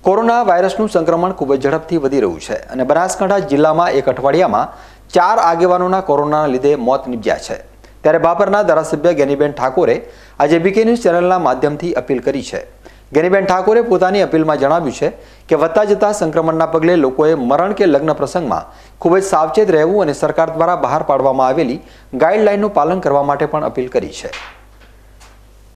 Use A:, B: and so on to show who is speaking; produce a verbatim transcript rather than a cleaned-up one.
A: Corona વાયરસનું સંક્રમણ ખૂબ જ ઝડપથી વધી રહ્યું છે અને બનાસકાંઠા જિલ્લામાં એક અઠવાડિયામાં ચાર આગેવાનોના કોરોનાના લીધે મોત નીપજ્યા છે। ત્યારે બાપરના ધારાસભ્ય ગેનીબેન ઠાકોરે આજે બીકે ન્યૂઝ ચેનલના માધ્યમથી અપીલ કરી છે। ગેનીબેન ઠાકોરે પોતાની અપીલમાં જણાવ્યું છે કે વધતા જતા સંક્રમણના પગલે લોકોએ મરણ કે લગ્ન પ્રસંગમાં ખૂબ જ સાવચેત રહેવું અને સરકાર દ્વારા બહાર પાડવામાં આવેલી ગાઈડલાઈનનું પાલન કરવા માટે પણ અપીલ કરી છે।